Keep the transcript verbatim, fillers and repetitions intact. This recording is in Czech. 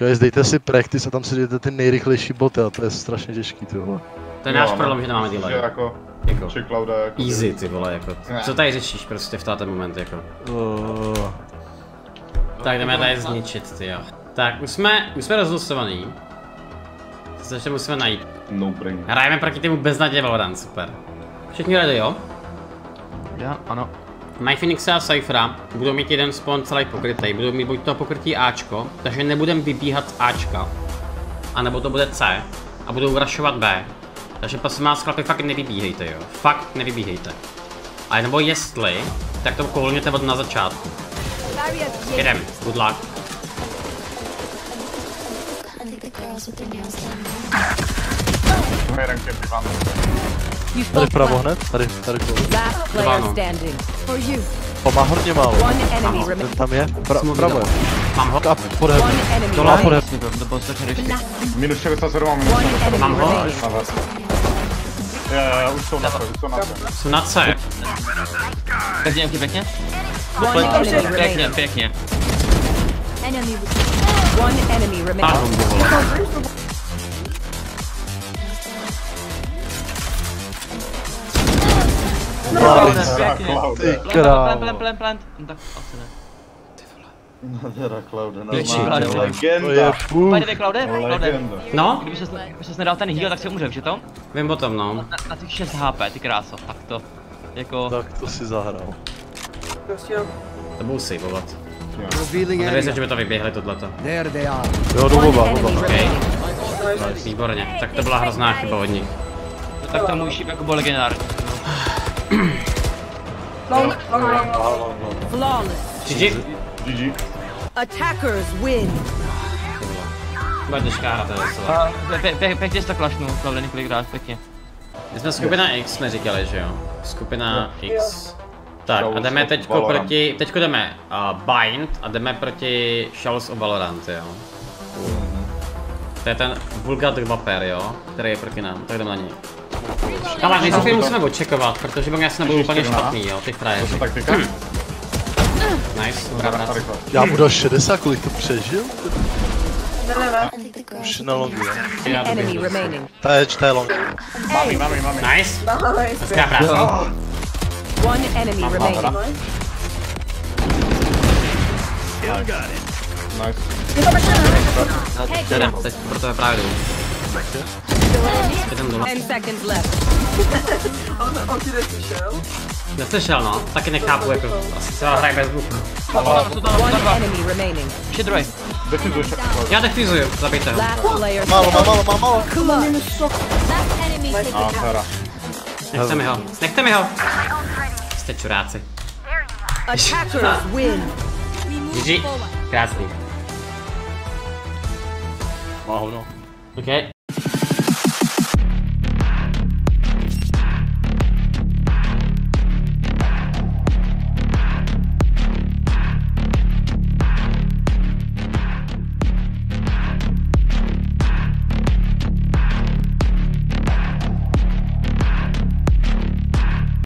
Guys, dejte si practice a tam si dejte ty nejrychlejší boty a to je strašně těžký, ty vole. To je náš problém, že nemáme delay. Jako, jako Clouda, jako easy, ty vole, jako. Co tady řešíš prostě v táto moment, jako? Uh. Tak jdeme tady zničit, ty jo. Tak, už jsme, už jsme rozlosovaný. Co ještě musíme najít? No brain. Hrajeme proti týmu beznaděje Valorant, super. Všichni ready, jo? Já, ano. MyPhoenix a Cyphera budou mít jeden spawn celý pokrytý, budou mít buď to pokrytí Ačko, takže nebudeme vybíhat z Ačka, anebo to bude C a budou rushovat B. Takže prosím vás chlapi, fakt nevybíhejte, jo. Fakt nevybíhejte. A nebo jestli, tak to kolněte od na začátku. Jdem, good luck. Tady vpravo hned, tady, tady kolem. Má hodně málo. Ten tam je, pra, pravo je. Mám ho. A podheb. Dole a podheb. Minus šedesát sedm a minus sedm. Mám ho. Jo, jo, jo, už jsou na to, už jsou na to. Jsou na C. Pěkně, pěkně. Pěkně, pěkně. Pár bombu, vole. Ty krávo. Plant, plant, plant. No tak asi ne. Nadera Clouda, Clouda, legenda. To je půl. Pojďte, Cloude, Cloude. No? Kdyby ses, ses nedal ten heal, tak se umřel, že to? Vím o tom, no. Na, na těch šest H P, ty kráso, tak to. Jako... Tak to si zahrál. To budu saveovat. Nevěřím, že by to vyběhli tohleto. Jo, jdu oba, oba. Okay. Výborně, tak to byla hrozná chyba od nich. No, tak to můj šíp jako byl legendární. G G. G G. Attackers win. Bude těžká hra, to je docela. Pěkně jsi to klašnul, Cloude, několikrát, pěkně. My jsme skupina X, jsme říkali, že jo? Skupina X. Tak a jdeme teďko proti, teďko jdeme uh, Bind a jdeme proti Shells of Valorant, jo? To je ten Vulgar Vaper, jo? Který je proti nám, tak jdeme na něj. Ale nejdřív musíme očekovat, protože oni asi nebudou úplně špatný, jo? Ty frajeři. Nice, dobrá práce. Já mu dal šedesát, kolik to přežil? Už na longu, jo? Ta je, ta je long. Mami, mami, mami. Nice. Hezká práce. One enemy remaining. Nice. Jdem, teď proto je právě jdu. Jdem doma. Ten seconds left. Neslyšel, no. Taky nechápu, jako asi celá hraje bez zvuku. One enemy remaining. Ještě druhý. Defizuješ. Já defizuju, zabijte ho. Last player. Málo, má málo, má málo. A, teda. Nechte mi ho, nechte mi ho. Jste čuráci. Attackers win. G G. Krásný. Má hovno. OK.